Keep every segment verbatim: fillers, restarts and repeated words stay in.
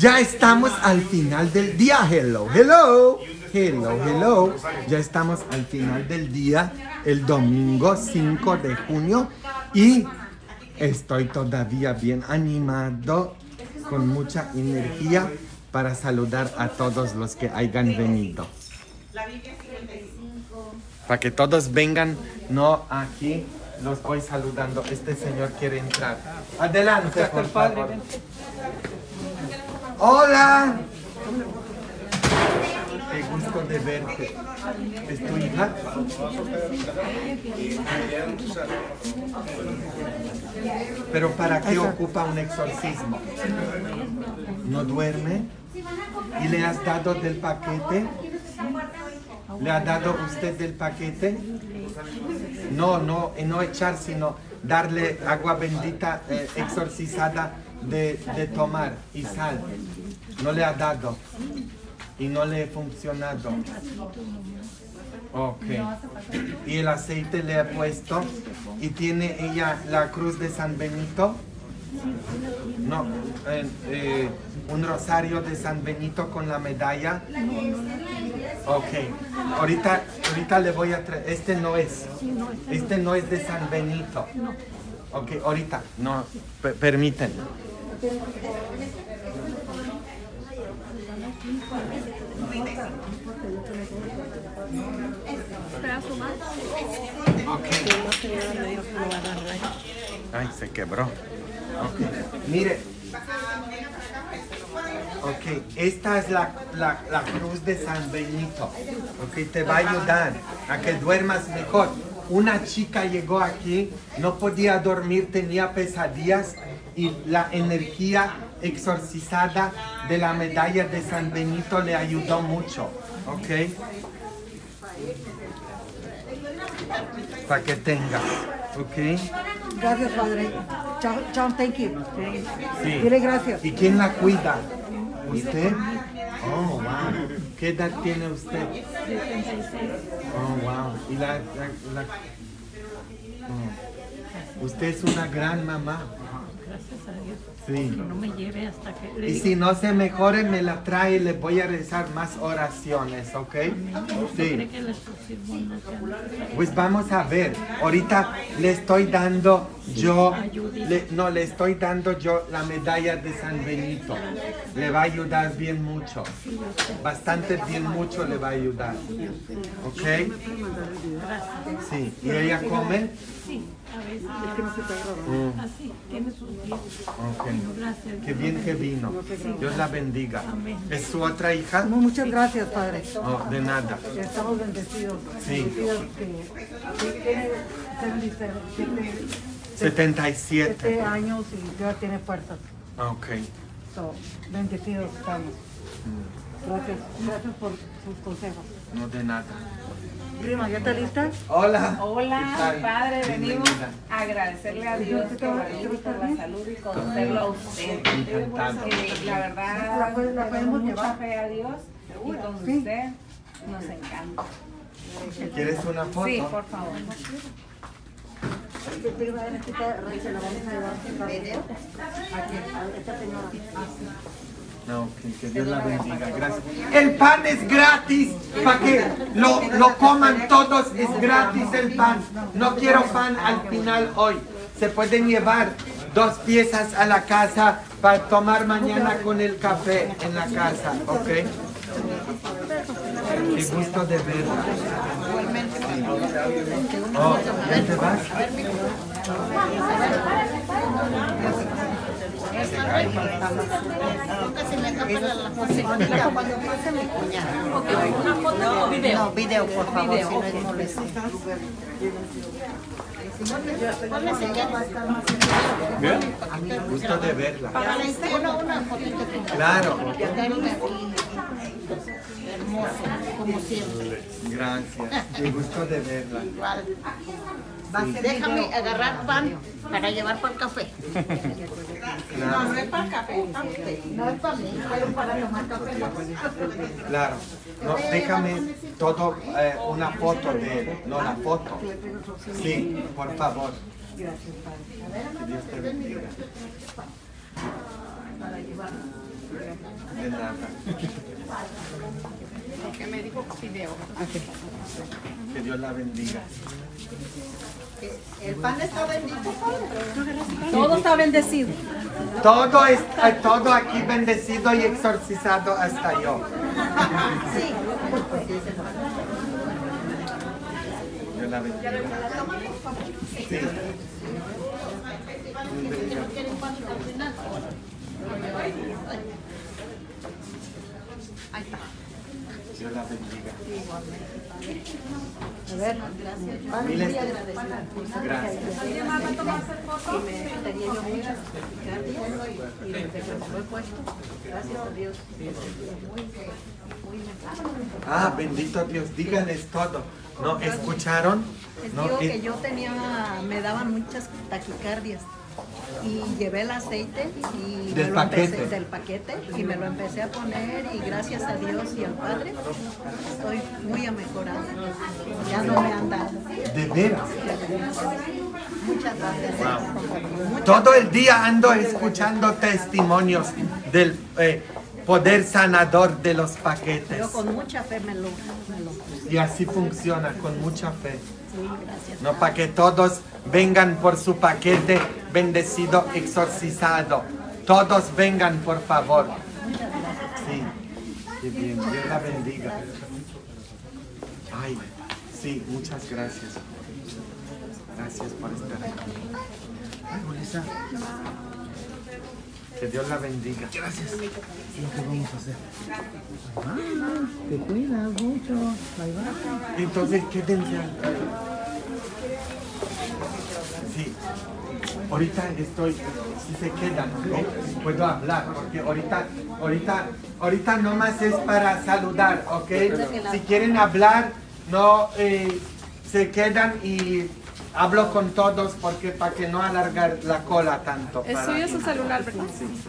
Ya estamos al final del día. Hello, hello. Hello, hello. Ya estamos al final del día, el domingo cinco de junio. Y estoy todavía bien animado, con mucha energía para saludar a todos los que hayan venido. Para que todos vengan, no aquí. Los voy saludando. Este señor quiere entrar. Adelante, por favor. Hola. Qué gusto de verte. ¿Es tu hija? ¿Pero para qué ocupa un exorcismo? ¿No duerme? ¿Y le has dado del paquete? ¿Le ha dado usted del paquete? No, no, no echar, sino darle agua bendita eh, exorcizada de, de tomar y sal. No le ha dado y no le ha funcionado. Ok. ¿Y el aceite le ha puesto? ¿Y tiene ella la cruz de San Benito? No, eh, eh, un rosario de San Benito con la medalla. Ok, ahorita, ahorita le voy a traer, este no es, este no es de San Benito. Ok, ahorita, no, permítanme. Ok. Ay, se quebró. Okay. Mire, ok, esta es la, la, la cruz de San Benito, ok, te va a ayudar a que duermas mejor. Una chica llegó aquí, no podía dormir, tenía pesadillas y la energía exorcizada de la medalla de San Benito le ayudó mucho, ok, para que tengas, ok. Gracias, padre. Chao, chao, thank you. Sí. Dile gracias. ¿Y quién la cuida? ¿Usted? Oh, wow. ¿Qué edad tiene usted? Oh, wow. ¿Y la, la, la... Oh. Usted es una gran mamá. Gracias a Dios. Sí. Que no me lleve hasta que le Y si no se mejore, me la trae y le voy a rezar más oraciones, ¿ok? Sí. que el exorcismo no sea necesario. Pues vamos a ver. Ahorita le estoy dando yo, le- no, le estoy dando yo la medalla de San Benito. Le va a ayudar bien mucho. Bastante bien mucho le va a ayudar. ¿Ok? Sí. ¿Y ella come? Sí, a veces Mm. así, tiene sus días. Ok. Gracias. Qué bien que vino. Dios la bendiga. ¿Es su otra hija? Mu- Muchas gracias, padre. No, de nada. Estamos bendecidos. Sí. Bendecidos que que tiene setenta y setenta y siete. siete años y ya tiene fuerzas. Ok. So, bendecidos estamos. Gracias, gracias por sus consejos. No, de nada. Prima, ¿ya está lista? Hola. Hola, ¿Qué tal? padre, venimos Bienvenida. a agradecerle a Dios por la vida, por la salud y conocerlo a usted. Encantado. Eh, la La verdad, puede- la le podemos tenemos mucha llevar. fe a Dios y con Sí. usted nos encanta. ¿Quieres una foto? Sí, por favor. Prima, necesita, se la vamos a llevar. Aquí, a esta señora. No, que, que Dios la bendiga, gracias. El pan es gratis, para que lo, lo coman todos, es gratis el pan. No quiero pan al final hoy. Se pueden llevar dos piezas a la casa para tomar mañana con el café en la casa, ¿ok? Qué gusto de verla. Sí. Oh, ¿ya te vas? No, video. No, video, por favor, si no es molesto. Bien. Gusto de verla. Una, una fotito con Claro. hermoso, como siempre. Gracias. Qué gusto de verla. Igual. Déjame agarrar pan para llevar para el café. Claro. No es para el café, para usted. No es para mí, pero para tomar café. Claro. No, déjame todo, eh, una foto de, no la foto. Sí, por favor. Que Dios te bendiga. De nada. ¿Qué me dijo Fideo? Que Dios la bendiga. El pan está bendito, padre. Todo está bendecido. Todo, es, eh, todo aquí bendecido y exorcizado hasta yo. Sí. Dios la bendiga. Sí. Ahí está. Dios la bendiga. A ver, padre, Miles muy de- agradecida. Gracias. Y me tenía yo muchas taquicardias y desde que me lo he puesto, gracias a Dios, muy, muy mejor. Ah, bendito Dios, díganles todo. ¿No escucharon? Les No, digo eh, que yo tenía, me daban muchas taquicardias y llevé el aceite y Del me lo paquete. empecé, del paquete y me lo empecé a poner y gracias a Dios y al Padre estoy muy mejorada. Ya no me han dado. de veras. Muchas gracias. Muchas Todo el día ando escuchando testimonios del eh, poder sanador de los paquetes. Yo con mucha fe me lo, me lo puse. Y así funciona, con mucha fe. Sí, gracias. No, para que todos vengan por su paquete bendecido, exorcizado. Todos vengan, por favor. Sí, qué bien, Dios la bendiga. Ay, sí, muchas gracias. Gracias por estar aquí. Ay, Julissa. Que Dios la bendiga. Gracias. ¿Qué vamos a hacer? Ah, te cuidas mucho. Ahí va. Entonces, quédense. Sí. Ahorita estoy, si se quedan, ¿no? Puedo hablar, porque ahorita, ahorita, ahorita nomás es para saludar, ¿ok? Si quieren hablar, no eh, se quedan y hablo con todos, porque para que no alargar la cola tanto. Es para- suyo su celular, ¿verdad?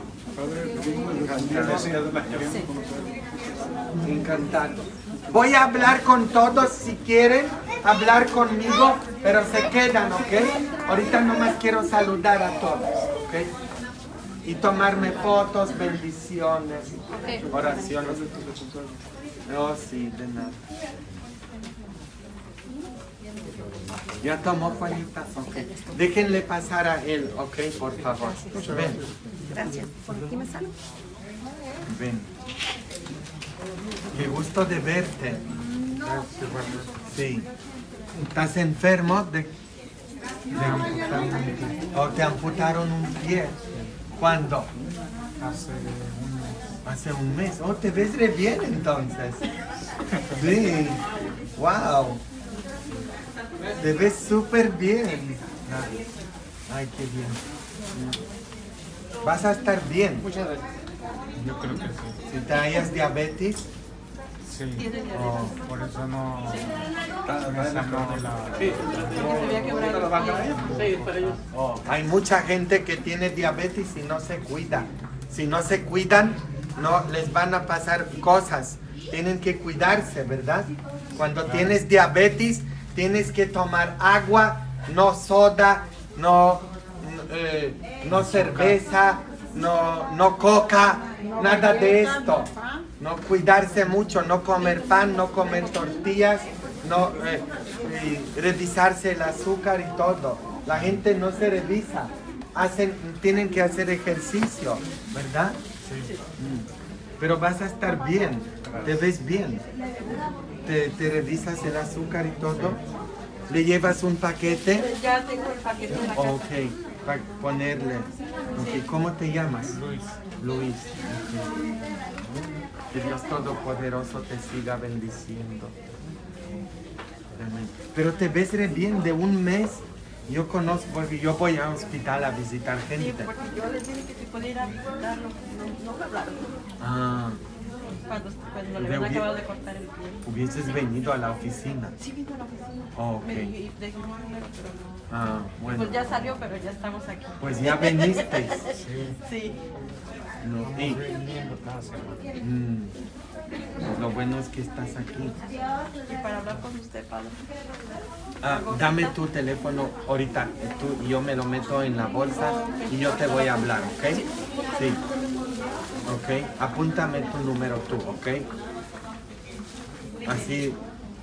Encantado. Voy a hablar con todos si quieren hablar conmigo, pero se quedan, ¿ok? Ahorita nomás quiero saludar a todos, ¿ok? Y tomarme fotos, bendiciones, oraciones. No, sí, de nada. ¿Ya tomó, Juanita? Ok. Déjenle pasar a él, ¿ok? Por favor. Ven, Gracias. Por aquí me salgo. ven. Qué gusto de verte. Sí. ¿Estás enfermo? De, de- ¿O te amputaron un pie? ¿Cuándo? Hace un mes. Oh, te ves re bien entonces. Sí. Wow. Te ves súper bien. Ay, qué bien. Vas a estar bien. Muchas gracias. Yo creo que sí. Si te hayas diabetes, Sí. Oh, por eso no. Me sacó de la. oh, hay mucha gente que tiene diabetes y no se cuida. Si no se cuidan, no les van a pasar cosas. Tienen que cuidarse, ¿verdad? Cuando tienes diabetes, tienes que tomar agua, no soda, no, eh, no cerveza, no, no coca, nada de esto. No cuidarse mucho, no comer pan, no comer tortillas, no eh, y revisarse el azúcar y todo. La gente no se revisa, hacen, tienen que hacer ejercicio, ¿verdad? Mm. Pero vas a estar bien, te ves bien. Te, te revisas el azúcar y todo. Le llevas un paquete. Ya tengo el paquete en la casa. Ok, para ponerle. Okay. ¿Cómo te llamas? Luis. Luis. ok. Que Dios Todopoderoso te siga bendiciendo. Amén. Pero te ves re bien de un mes. Yo conozco, porque yo voy al hospital a visitar Sí, gente. porque yo les dije que si pudiera darlo, no, no me hablaron. Ah, Cuando, cuando le De habían hubi- acabado de cortar el pie. hubieses venido a la oficina. Sí, vino a la oficina. Oh, ok. Me dije, dejé un número, pero no. Ah, bueno. Pues ya salió, pero ya estamos aquí. Pues ya veniste. Sí. No, y, Viniendo cada semana. mm, pues lo bueno es que estás aquí. Y para hablar con usted, padre. Ah, dame tu teléfono ahorita tú, y yo me lo meto en la bolsa y yo te voy a hablar, ¿ok? Sí. Ok. Ok, apúntame tu número tú, ok. Así.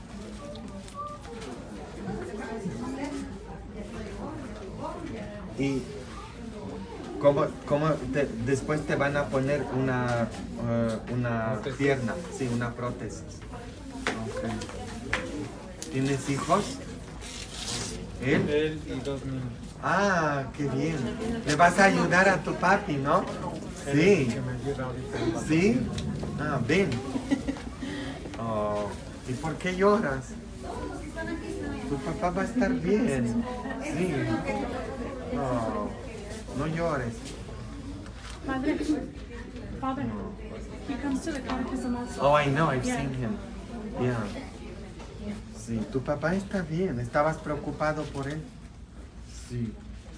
Y como, como te- después te van a poner una, uh, una pierna, sí, una prótesis. Okay. ¿Tienes hijos? ¿Él? Él y dos niños. Ah, qué bien. Le vas a ayudar a tu papi, ¿no? Él Sí. es el que me ayuda ahorita. ¿Sí? Ah, ven. Oh, ¿y por qué lloras? Tu papá va a estar bien. Sí. Oh, no llores. Father, Father, he comes to the catechism also. Oh, I know, I've seen him. Yeah. Sí, tu papá está bien. ¿Estabas preocupado por él? Sí.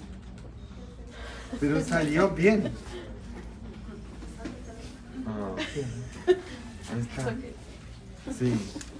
Pero salió bien. Oh. Ahí está. Sí.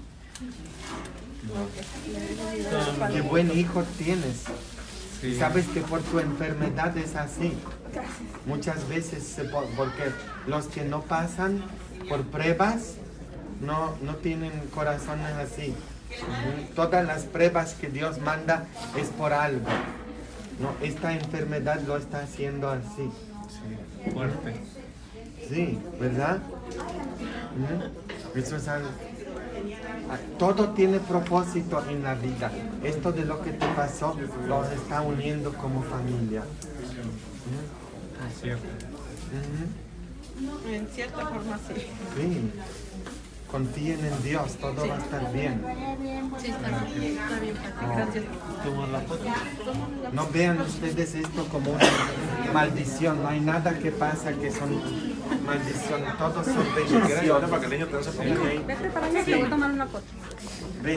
No. Qué buen hijo tienes. Sí. Sabes que por tu enfermedad es así. Muchas veces, se po- porque los que no pasan por pruebas no, no tienen corazones así. Ujú. Todas las pruebas que Dios manda es por algo. No, esta enfermedad lo está haciendo así. Sí, fuerte. Sí, ¿verdad? Ujú. Eso es algo. Ah, todo tiene propósito en la vida. Esto de lo que te pasó los está uniendo como familia. Ujú. Es cierto. Ujú. En cierta forma sí. Sí. Confíen en Dios, todo va a estar bien. Sí, está bien, está bien, Pati, gracias. Toma la foto. No vean ustedes esto como una maldición. No hay nada que pasa que son maldiciones. Todos son bendiciones. Para que el niño te hace Ok. Vete para allá, te voy a tomar una foto. Ven.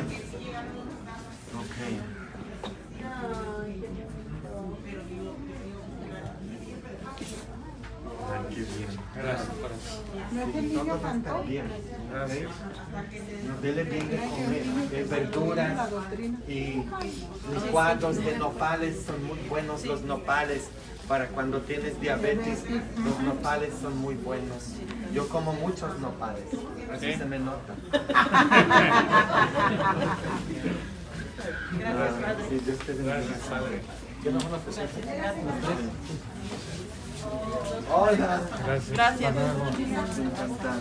Ok. Ay, qué bien. Gracias por eso. Sí, todo va a estar bien. Gracias. No, dele bien de comer. Eh, verduras y licuados de nopales. Son muy buenos los nopales. Para cuando tienes diabetes, los nopales son muy buenos. Yo como muchos nopales. Así se me nota. Ah, sí, Dios te bendiga. Gracias, Padre. ¿Tienes una peseta? Hola. Gracias. Gracias. Hasta luego. Encantado.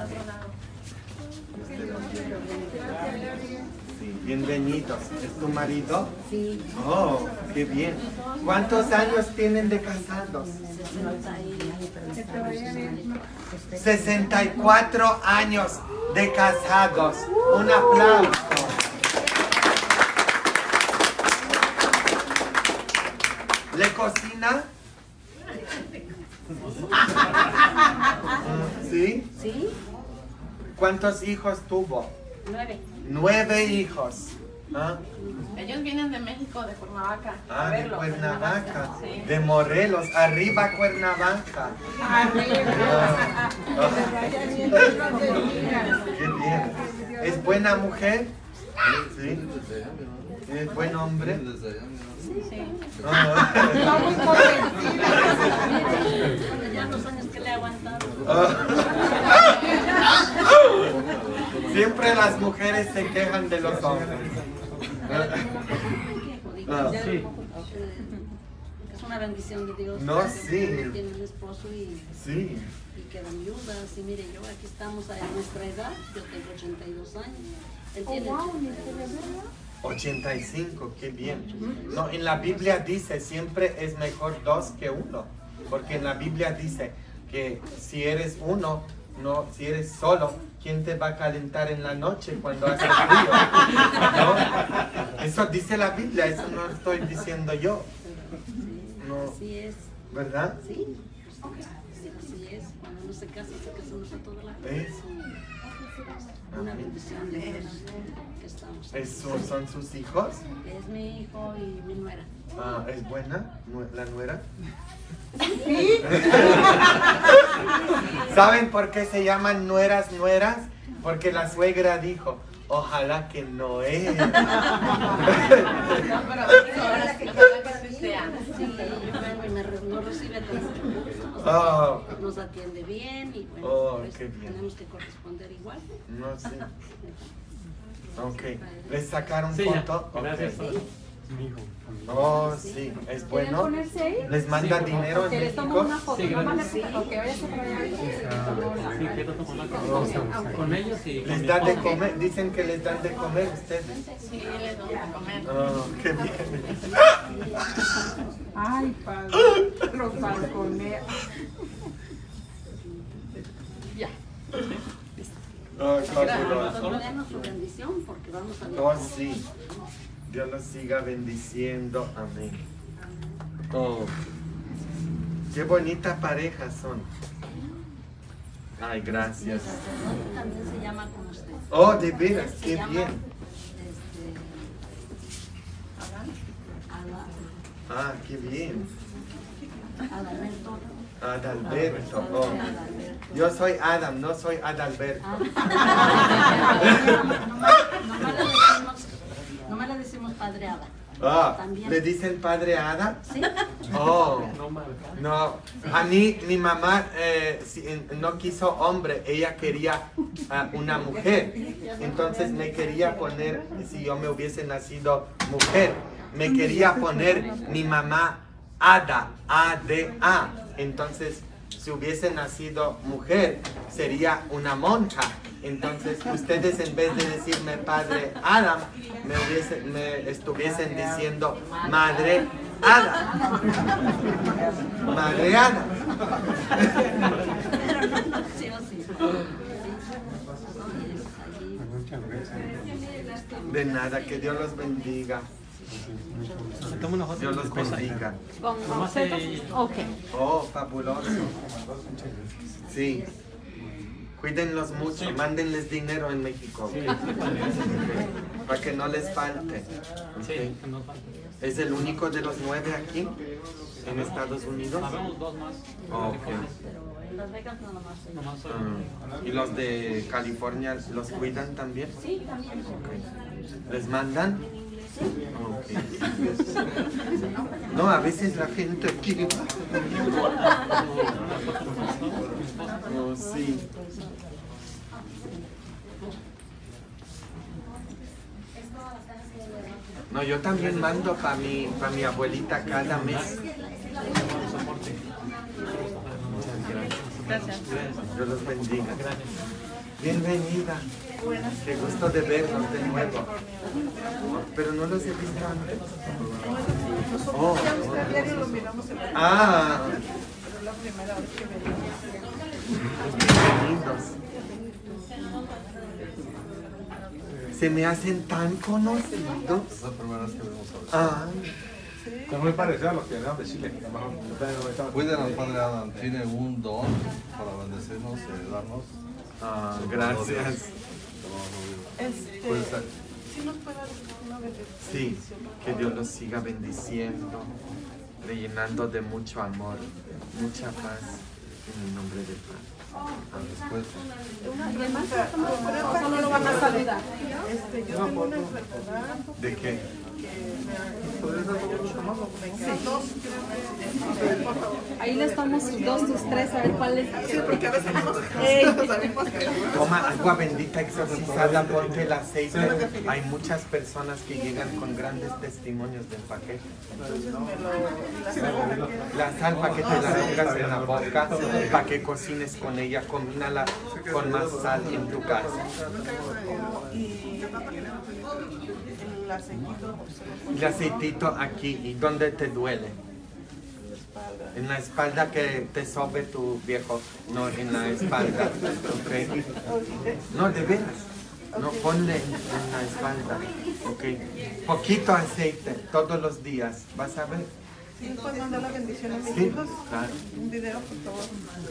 Dios te bendiga. Sí, bienvenidos. ¿Es tu marido? Sí, Oh, qué bien. ¿Cuántos años tienen de casados? sesenta y cuatro años de casados. Un aplauso. ¿Le cocina? ¿Sí? sí, ¿Cuántos hijos tuvo? nueve. Nueve hijos. ¿Ah? Ellos vienen de México, de Cuernavaca. a Ah, de verlo, Cuernavaca, Sí. de Morelos, arriba Cuernavaca. Ah, qué bien. ¿Es buena mujer? Sí. ¿Es buen hombre? Ah. Ya los años que le he aguantado. Siempre las mujeres se quejan de los hombres. Ah. Es una bendición de Dios. No, que sí. tiene un esposo y, Sí. y quedan viudas. Y mire, yo aquí estamos a nuestra edad. Yo tengo ochenta y dos años. Él tiene ochenta y dos. ochenta y cinco, qué bien. No, en la Biblia dice siempre es mejor dos que uno. Porque en la Biblia dice que si eres uno, no, si eres solo, ¿quién te va a calentar en la noche cuando hace frío? ¿No? Eso dice la Biblia, eso no lo estoy diciendo yo. No, Así es. ¿verdad? Sí. Sí, así es. Cuando uno se casa, se casa uno a toda la vida. ¿Ves? Una bendición de Dios que estamos. ¿Esos son sus hijos? Es mi hijo y mi nuera. Ah, ¿es buena nue- la nuera? ¿Saben por qué se llaman nueras nueras? Porque la suegra dijo, ojalá que no es. No, pero ahora que sí sea. Sí, yo vengo y me re- no recibe con mucho gusto. Oh, nos atiende bien y bueno, Oh, pues, qué bien. tenemos que corresponder igual. no sé. Ok. ¿Les sacaron Sí, ya. foto? Ok. Gracias. Mi hijo. Oh, sí. ¿Es bueno? ponerse ahí? ¿Les manda dinero en Que les tomo México? una foto. Sí, Nomás gracias. le- ok, váyase para allá. Sí, quiero tomar la con, con ellos y con ¿Les mi dan de esposa. comer? Dicen que les dan de comer ustedes. Sí, le doy a comer. Oh, qué bien. Ay, padre, los balconea. Oh, fabuloso. Denos su bendición porque vamos a ver. Oh, sí. Dios los siga bendiciendo. Amén. Oh, qué bonita pareja son. Ay, gracias. Mi sacerdote también se llama como usted. Oh, de veras, Se qué llama, bien. Este, Ada- Ah, qué bien. Adalberto. Adalberto. Oh. Yo soy Adam, no soy Adalberto. Nomás le decimos, nomás le decimos padre Ada. Ah, También. ¿le dicen padre Ada? Sí. Oh, No, madre. no. A mí, mi mamá eh, si- no quiso hombre, ella quería ah, una mujer. Entonces me quería poner, si yo me hubiese nacido mujer, me quería poner mi mamá Ada, A D A. Entonces, si hubiese nacido mujer, sería una monja. Entonces, ustedes en vez de decirme padre Adam, me, hubiese- me estuviesen diciendo madre Ada. Madre Ada. Pero no nació así. Muchas gracias. De nada, que Dios los bendiga. Toma una foto Dios de los tu esposa. bendiga. Con Nomás objetos. eh, Ok. Oh, fabuloso. Sí. Cuídenlos mucho, mándenles dinero en México. Sí, sí, padre. Para que no les falte. Sí, Ok. que no falte. ¿Es el único de los nueve aquí en Estados Unidos? Habemos dos más. Oh, ok. Pero en Las Vegas nada más. sí. Nomás soy. Ah, ¿y los de California los cuidan también? Sí, también. ¿Les mandan? Ok. No, a veces la gente quiere. Oh, sí. No, yo también mando para mi, para mi abuelita cada mes. Muchas gracias. Dios los bendiga. Bienvenida. Qué gusto de verlos de nuevo. Pero no los he visto antes. Oh, A diario lo miramos en la ah, pero la primera vez que venimos. bienvenidos. Se me hacen tan conocidos. Es la primera vez que vemos a Ah, Es muy parecido a los que venían de Chile. Cuiden al Padre Adam, tiene un don para bendecirnos y ayudarnos. ah, gracias. Este, Puede ser. ¿sí nos puede dar una bendición? Sí, que Dios los siga bendiciendo, rellenando de mucho amor, mucha paz, en el nombre del Padre. Después, Solo lo van a saludar. Este, yo tengo una enfermedad ¿De qué? dos, creo que, por favor. Ahí les damos sus dos, sus tres, a ver cuál es. Sí, porque a veces nos nos salimos que Toma agua bendita exorcizada, ponte el aceite. Hay muchas personas que llegan con grandes testimonios del paquete. entonces me lo la sal, La sal para que te la pongas en la boca, para que cocines con ella, combínala con más sal en tu casa. y el aceitito El aceitito aquí, ¿y dónde te duele? En la espalda que te sobe tu viejo, no en la espalda, ¿ok? No, de veras, no, ponle en, en la espalda, ¿ok? Poquito aceite, todos los días, ¿vas a ver? ¿Sí nos puedes mandar la bendición a mis Sí, hijos? claro. Un video, por favor.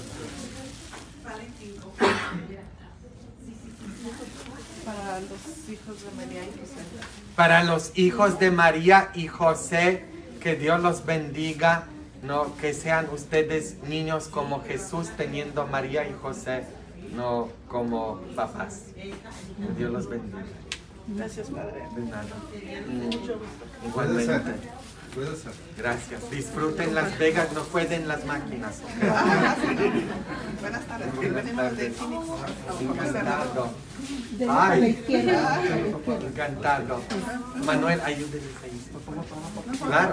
Para los hijos de María y José. Para los hijos de María y José, que Dios los bendiga, no, que sean ustedes niños como Jesús, teniendo María y José, no como papás. Que Dios los bendiga. Gracias, Padre. De nada. Mucho gusto. Igualmente. Cuídense. Gracias. Disfruten Las Vegas, no jueguen las máquinas. Buenas tardes. Venimos de Phoenix. Encantado. Ay, encantado. Manuel, ayúdenles ahí. Claro.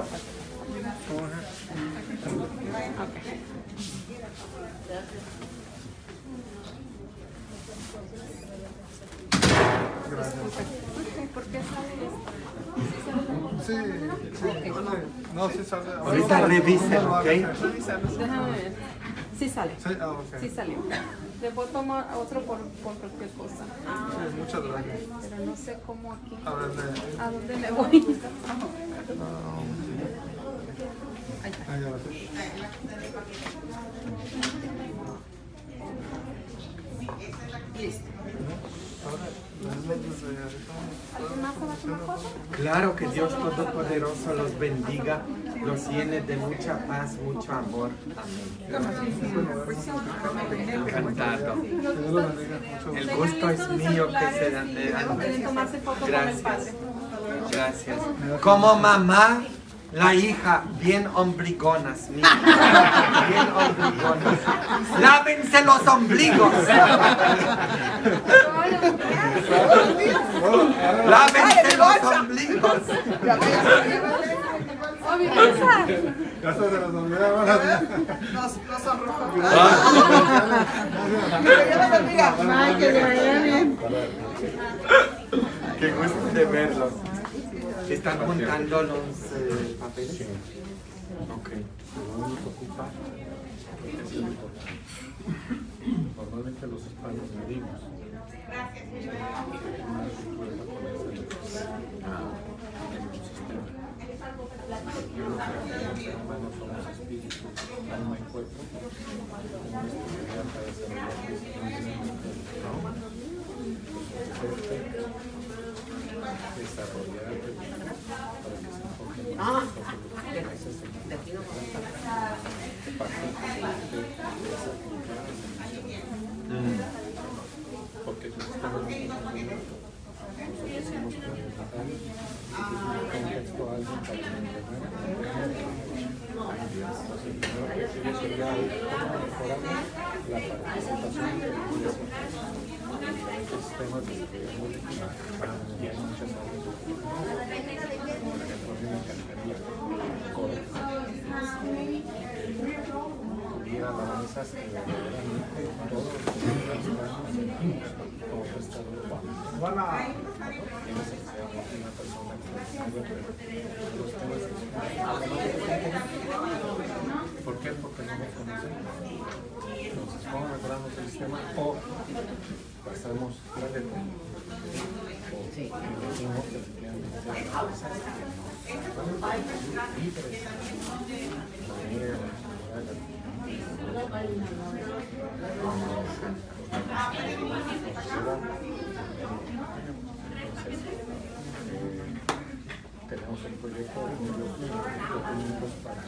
¿Por qué sale Sí, sí. No, sí sale. Ahorita revisen, ¿ok? Déjame ver. Sí sale. Sí, ah, ok. Sí salió. Le puedo tomar otro por, por cualquier cosa. Sí, muchas gracias. Pero no sé cómo aquí. A ver, de- ¿A dónde me voy? Ah, ya lo sé. ¿Alguien más se va a tomar foto? Claro que Dios Todopoderoso los bendiga, los llene de mucha paz, mucho amor. Amén. Encantado. El gusto es mío que se dan de Quieren tomarse foto con el Gracias. padre. Gracias. Como mamá, la hija, bien ombligonas, mi hija, bien ombligonas. Lávense los ombligos. Lávense los ombligos. ¡Oh, mi casa! Ya se las olvidaba. Los, los sonrojos. Ay, que le vaya bien. Qué gusto de verlos. ¿Están juntando los eh, papeles? Ok. Normalmente los hispanos medimos. Humanos somos espíritu, alma y cuerpo. Desarrollar para que se enfoque en Ah, de aquí no porque tu sistema no funciona. Nosotros hicimos plan contexto a alguien para que nos entonces, primero que quería sería cómo mejorar la participación de la población en diferentes sistemas de seguridad. Y hay muchas áreas. Por ejemplo, a mí me encantaría correr. Hubiera alabanzas que verdaderamente todos los mexicanos como prestador tienes que ser una persona que los temas. ¿Por qué? Porque no me conocen. Entonces, ¿cómo mejoramos el sistema? O pasamos la letra. O decimos que efectivamente alabanzas que nos tenemos el proyecto de documentos para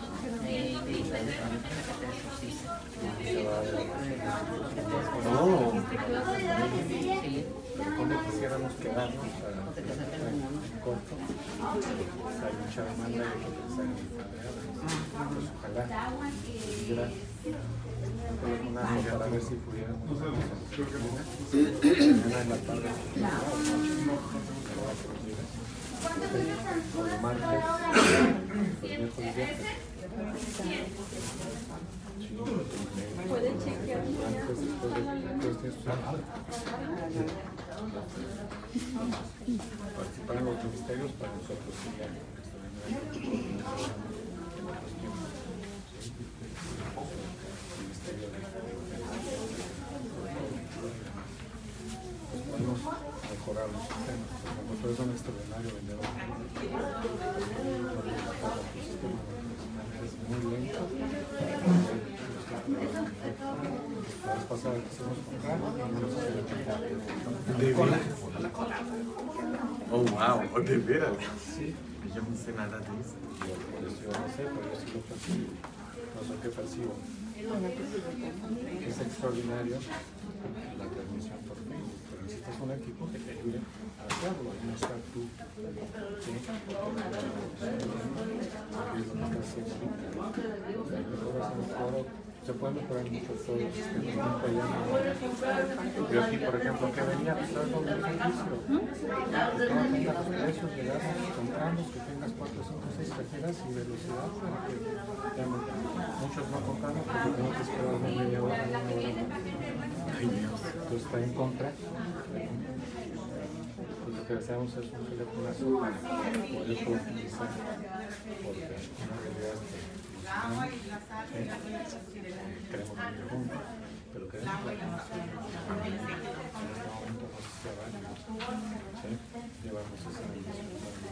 Oh. pero cuando quisiéramos quedarnos para corto, hay mucha demanda y hay que pensar en el padre. Pues ojalá pudiera telefonarnos para ver si pudiéramos mañana en la tarde o el martes, los miércoles viernes. Pueden chequear. Antes, después de después de eso, participar en los ministerios para nosotros sería podemos mejorar los sistemas. Por eso es extraordinario vender un sistema es muy lento. La vez pasada quisimos comprar y no nos hicieron comprar. ¿De veras? Oh, wow, ¿de veras? Sí. Yo no sé nada de eso. Yo, pues, yo no sé, pero yo sí lo percibo. No sé qué percibo. Es extraordinario la transmisión por Facebook, pero necesitamos necesitas un equipo que te ayude a hacerlo, no estar tú. ¿Sí? Se puede mejorar mucho todo el sistema. Yo aquí, por ejemplo, que venía a estar con el servicio. Que no tengas precios, llegar compramos, que tengas cuatro, cinco, seis tarjetas y velocidad. Porque realmente muchos no compramos porque tenemos que esperar una media hora, una hora. Ay, Dios. Entonces está en contra. Pues lo que hacemos es un telefonazo para poder utilizar. Porque una realidad es que queremos vivir juntos, pero queremos que en este momento nos sea válido, ¿sí? Llevarnos esa bendición.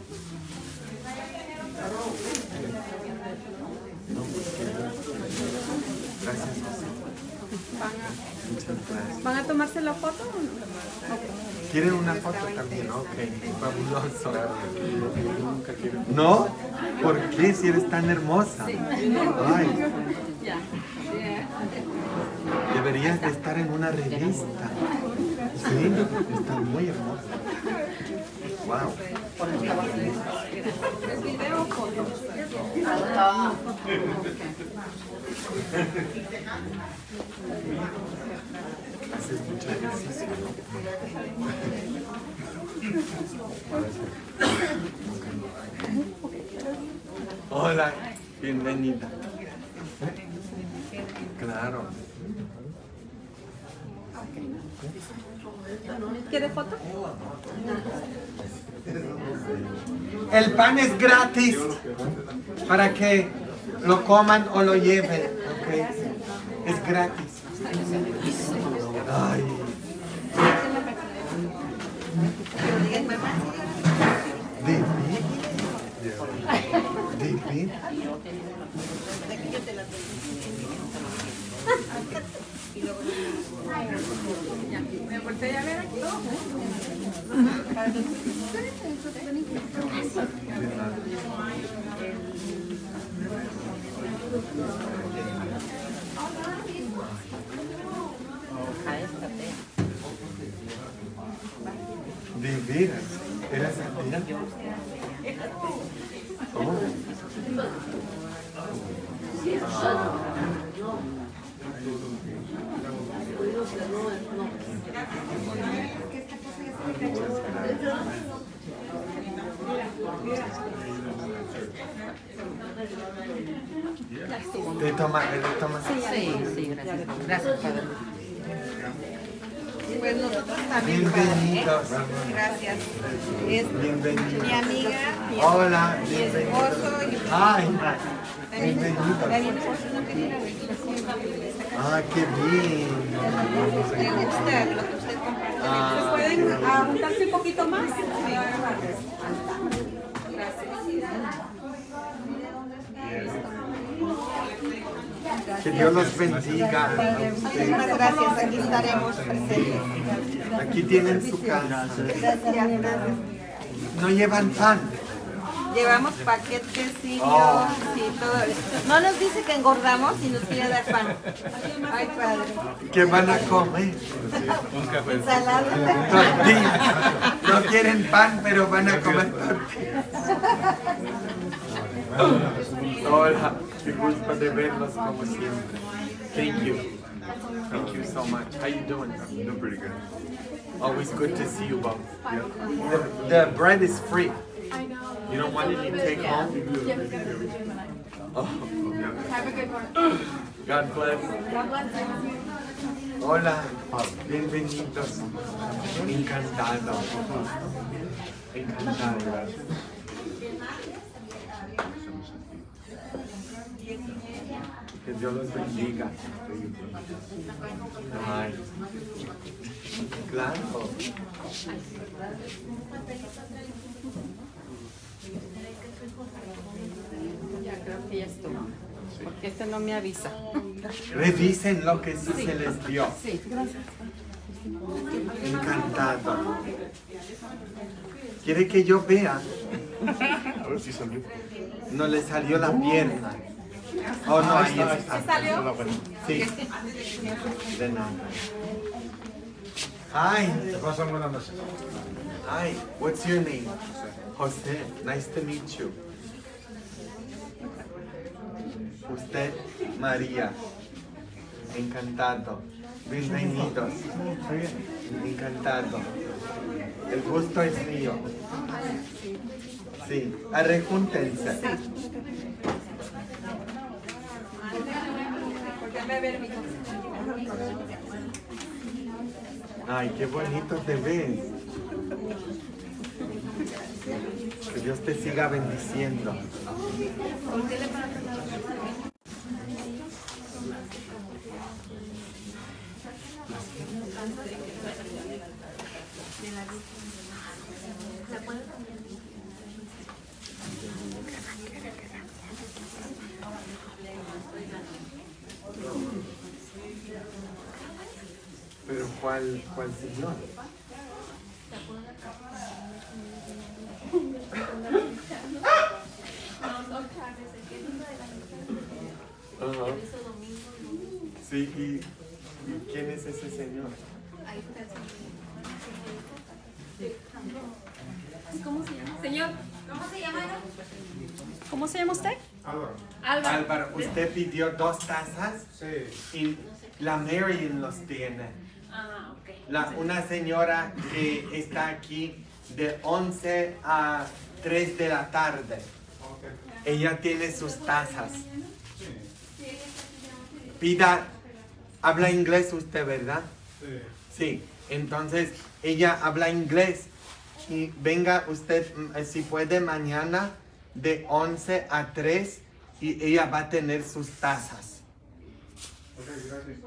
No, gracias, José. Muchas gracias. ¿Van a tomarse la foto o no? Okay. ¿Quieren una foto también? Ok, fabuloso. Nunca quiero. ¿No? ¿Por qué? Si eres tan hermosa. Ay. Deberías de estar en una revista. Sí, está muy hermosa. Wow. ¿Es video o foto? Haces mucho ejercicio, ¿no? Hola, bienvenida. Claro. ¿Quiere foto? El pan es gratis para que lo coman o lo lleven, ¿ok? Es gratis. Ay. ¿De mí? ¿De mí? Me volteé a ver aquí. De veras, ¿eras atira? ¿Cómo? ¿Te toma, te toma? Sí, sí, gracias. Gracias, padre. Pues nosotros también. Bienvenidos. Gracias. Es Bienvenidos. mi amiga, mi, Hola, mi bienvenidos. esposo y Ay, mi bienvenidos. esposo no quería la registración. Ah, qué bien. ¿Le gusta lo que usted comparte? Ah, ¿Pueden ah, juntarse un poquito más? que Dios los bendiga. Muchísimas gracias, aquí estaremos presentes. Aquí tienen su casa. No llevan pan. Llevamos paquetes, sí, Oh. y todo. No nos dice que engordamos y nos quiere dar pan. Ay, padre. ¿Qué van a comer? Ensalada. Tortillas. No quieren pan, pero van a comer tortillas. Hola, qué gusto de verlos como siempre. Thank you. Thank you so much. How you doing? I'm doing pretty good. Always good to see you both. The, the bread is free. You don't want any take home? Oh. Have a good one. God bless. God bless you. Hola, bienvenidos. Encantado. Encantado. Que Dios los bendiga. Ay. Claro. Ya creo que ya estuvo. Porque este no me avisa. Revisen lo que sí se les dio. Sí, gracias. Encantado. ¿Quiere que yo vea? A ver si salió. No le salió la pierna. Oh, no, ahí está. ¿Salió? Sí. De nada. Hi. ¿Qué pasa? Buenas noches. Hi. What's your name? José. Nice to meet you. Usted, María. Encantado. Bienvenidos. Encantado. El gusto es mío. Sí. Arrejúntense. Ay, qué bonito te ves. Que Dios te siga bendiciendo. Pero ¿cuál, cuál señor? Ajá. Sí, y, ¿y quién es ese señor? ¿Cómo se llama? Señor, ¿cómo se llama? ¿Cómo se llama usted? Álvaro. Álvaro. Álvaro, usted pidió dos tazas Sí. y la Marian los tiene. Ah, ok. La, una señora que está aquí de once a tres de la tarde. Ok. Ella tiene sus tazas. Sí. Pida, habla inglés usted, ¿verdad? Sí. Sí, entonces ella habla inglés y venga usted, mm, si puede, mañana de once a tres y ella va a tener sus tazas. Ok, gracias.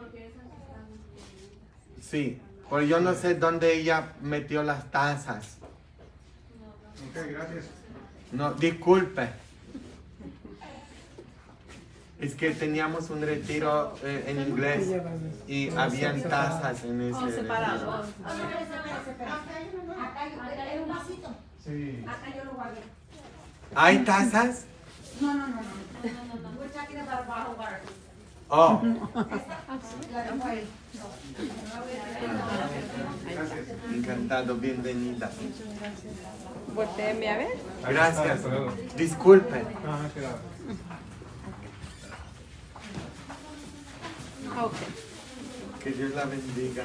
Sí, pero yo no sé dónde ella metió las tazas. Ok, gracias. No, disculpe. Es que teníamos un retiro eh, en inglés y habían tazas en ese retiro. Sí. ¿Hay tazas? No, no, no, no. We're talking about bottled water. Oh. Encantado, bienvenida. Voltéeme a ver. Gracias. Disculpe. No, no, cuidado. Ok. Que Dios la bendiga.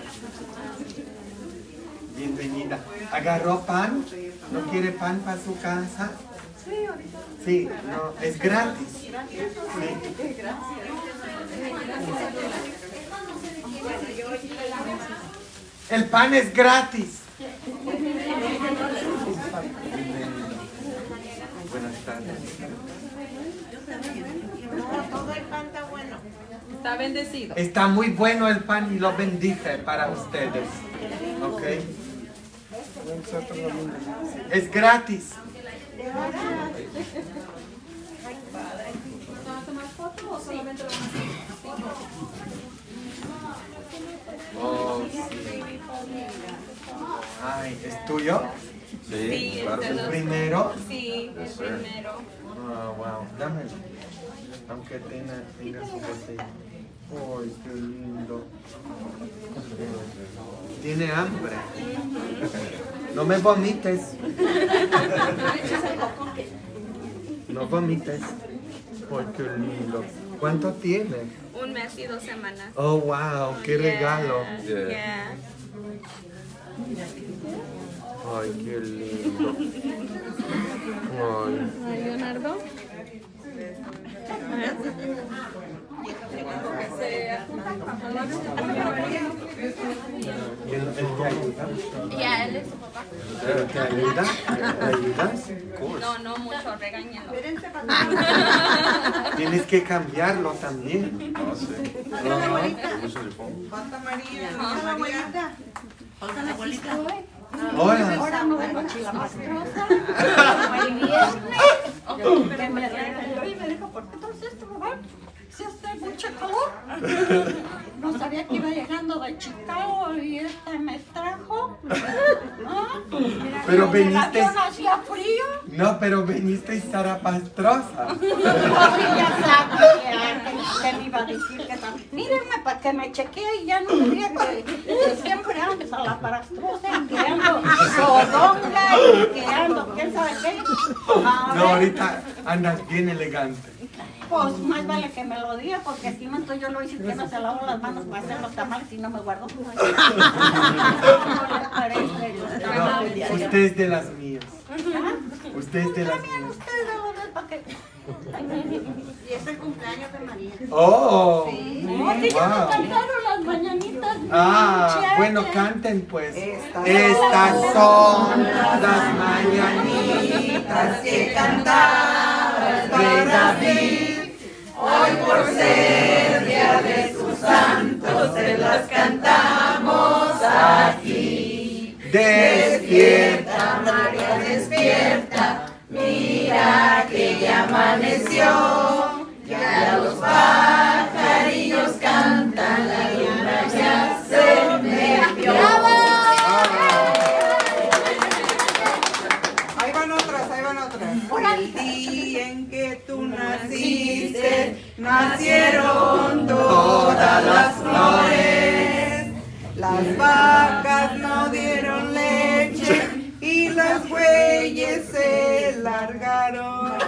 Bienvenida. ¿Agarró pan? ¿No quiere pan para su casa? Sí, no, es gratis. Sí. El pan es gratis. Buenas tardes. Todo el pan está bueno. Está bendecido. Está muy bueno el pan y lo bendice para ustedes. ¿Ok? Es gratis. Oh, sí. Ay, ¿es tuyo? Sí, claro. este ¿El no- primero? Sí, el primero. Oh, wow. Dame. Aunque tenga, tenga su botella. Ay, qué lindo. Tiene hambre. No me vomites. No vomites. Ay, qué lindo. ¿Cuánto tiene? Un mes y dos semanas. Oh, wow. Qué regalo. Yeah. Ay, qué lindo. Ay. Ay, Leonardo. ¿Él, él te ayuda? Ya, él es su papá. ¿Él te ayuda? ¿Te ayudas? No, no mucho, regáñalo. Tienes que cambiarlo también. Falta María. Hola, abuelita. Hola, abuelita. Hola. Ahora no vengo chilamastrosa. Que me regañó y me dijo, ¿por qué traes este lugar? Si hace mucho calor. No sabía que iba llegando de Chicago y este me trajo. ¿Ah? Pero En el viniste. avión hacía frío. No, pero viniste zarapastrosa. Pues sí, ya sabía que usted me iba a decir que también. Mírenme para que me chequee y ya no me diga que, que siempre andes a la parastruce, que ando sodonga y que ando, ¿quién sabe qué? A No, ver, ahorita andas bien elegante. pues más vale que me lo diga, porque si no, entonces yo lo hice que no se lavo las manos para hacer los tamales y no me guardo. No, usted es de las mías. Usted es de las mías. Ustedes de verdad, ¿para qué? Y es el cumpleaños de María. Oh, No, que ya me wow. cantaron las mañanitas. Ah, muchachas. bueno, canten pues. Estas son las mañanitas que cantaba el rey David. Hoy por ser día de sus santos se las cantamos aquí. Despierta, María, despierta. Mira que ya amaneció. Ya los pajarillos cantan, la luna ya se metió. Ahí van otras, ahí van otras. El día en que tú naciste, nacieron todas las flores. Las vacas no dieron leche y las bueyes se largaron.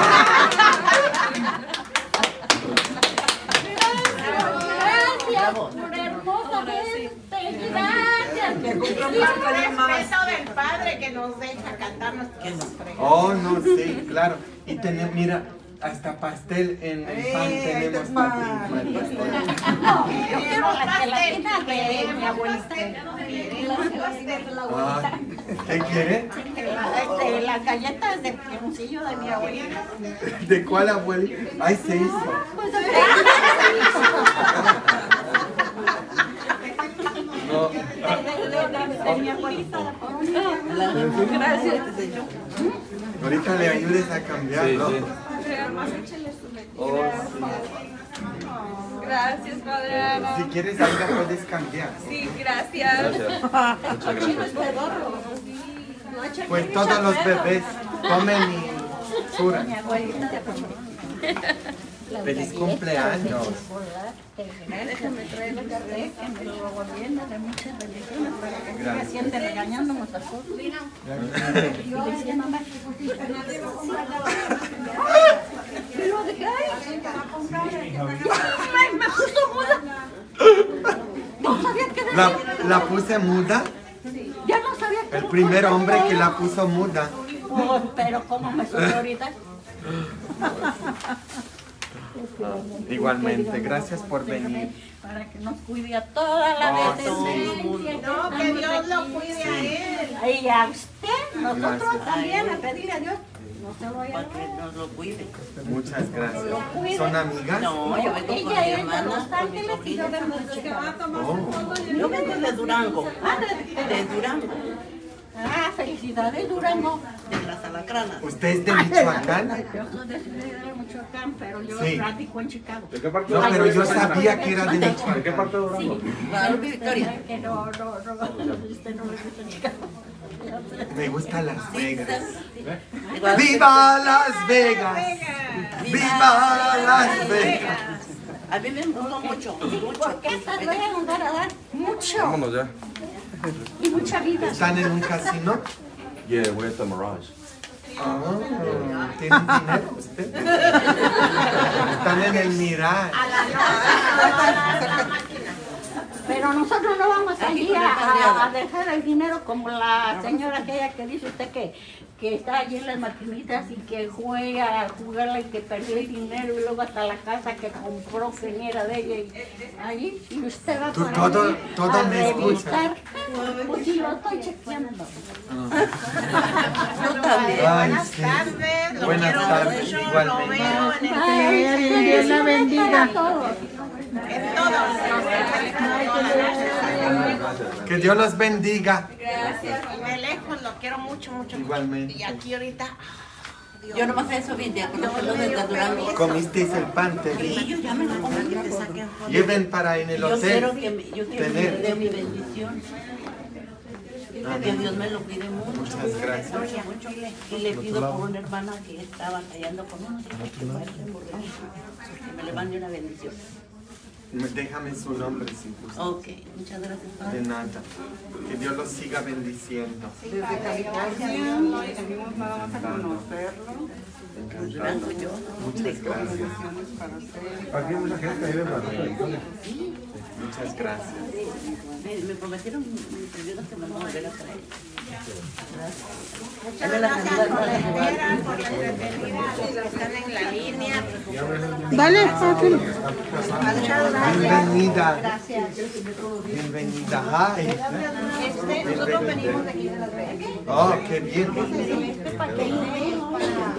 Gracias por hermosa gente. Gracias. Que cumplan Dios más feliz más. Respeto del Padre que nos deja cantar nuestros nombres. Oh, no, sí, claro. Y tenemos, mira, hasta pastel en el pan Eh, tenemos este para pan. para el pastel. No, yo quiero la gelatina de mi abuelita. La gelatina de la abuelita. Ay, ¿qué quiere? La- este, Las galletas de pioncillo de mi abuelita. ¿De cuál abuelo? Ay, se hizo. Pues, No. de, de, de, de mi abuelita, la coronita. Gracias. Ahorita le ayudes a cambiar, ¿no? Oh, Gracias, Padre Ana. sí. Si quieres, ahí la puedes cambiar. Sí, gracias. Muchas gracias. Pues todos los bebés comen y suran. Mi abuelita. Feliz cumpleaños. Déjame traer el café, que me lo volviendo de muchas bendiciones para que no me siente regañando nuestras cosas. Y le decía, mamá, y lo dejé ahí. Ay, me puso muda. No sabía qué decir. La, la puse muda. Ya no sabía qué El primer hombre que la puso muda. Oh, pero cómo me subió ahorita. Igualmente, gracias por venir. Para que nos cuide a toda la Oh, descendencia. No, que Dios lo cuide a él. Y a usted, nosotros Gracias. también, a pedirle a Dios, no se lo vaya a Para que nos lo cuide. Muchas gracias. ¿Son amigas? No, yo vengo con mi Ella es de hermana, Los con mi Ángeles y yo sobrina. vengo de Chicago. Oh, Yo vengo de Durango. Ah, de- De Durango. Ah, felicidades, Durango. De las alacranas. ¿usted es de Michoacán? Yo soy de Ciudad de Michoacán, pero yo Sí. radico en Chicago. ¿De qué parte No, de pero yo Durango? sabía que era de ¿De qué Michoacán. parte de Durango? Guadalupe Victoria. Que no, no, no, usted no le gusta Chicago. Me gusta Las Vegas. De Guadalupe- ¡Viva Las Vegas! ¡Viva Las Vegas! A mí me gustó mucho, mucho. Porque estas voy a mandar a dar mucho Vámonos ya. y mucha vida. ¿Están en un casino? Yeah, we're at the Mirage. Ah, ¿tienen dinero usted? Están en el Mirage. Pero nosotros no vamos a ir a, a- a dejar el dinero como la señora aquella que dice usted que, que está allí en las maquinitas y que juega a jugarla y que perdió el dinero y luego hasta la casa que compró que ni era de ella y allí y usted va Tú por todo- allí todo a me escuchas. revisar. Pues sí, lo estoy chequeando. Yo también. Ay, Buenas sí. tardes, lo Buenas quiero tardes, mucho, lo igualmente. veo en el Ay, Dios la bendiga. en todos. Que Dios los bendiga. Gracias. Y de lejos lo quiero mucho, mucho. Igualmente. Y aquí ahorita. Yo nomás eso bien, ya conocerlo desde Durango. Comisteis el pan, te Y vi. yo ya me lo comí, que te saquen fotos. Lleven para en el Yo quiero hotel. que me, yo quiero que me tener. dé mi bendición. Que Dios me lo cuide mucho. Muchas gracias. Mucho. Y le pido por una hermana que está batallando con unos hijos que parecen por venir, que me le mande una bendición. Déjame su nombre si gusta. Ok, muchas gracias, padre. De nada. Que Dios los siga bendiciendo. Desde California, venimos nada más a conocerlo. Encantado. Muchas gracias. Aquí hay mucha gente ahí de Guadalajara. Muchas gracias. Me, me prometieron mis ayudas que me van a volver a traer. Muchas gracias por la espera, por la entretenida, los que están en la línea. Dale, Fátima. Bienvenida. Gracias. Bienvenida. Hi. Este, nosotros venimos de aquí de Las Vegas. Oh, qué bien. Este paquete es para...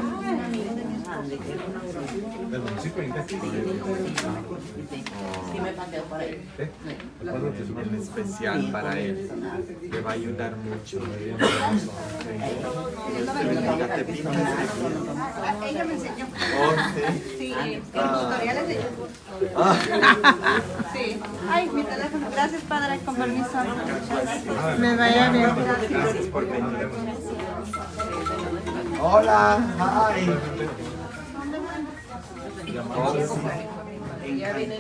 Del municipio de Sí, me paseo por ahí. En especial para él. Le va a ayudar mucho. Te pintas de bien. Ella me enseñó. Oh, sí. Sí, en tutoriales de YouTube. Ah. Sí. Ay, mi teléfono. Gracias, padre, con permiso. Me vaya bien. Gracias por venir. Hola. Hi. Oh, sí.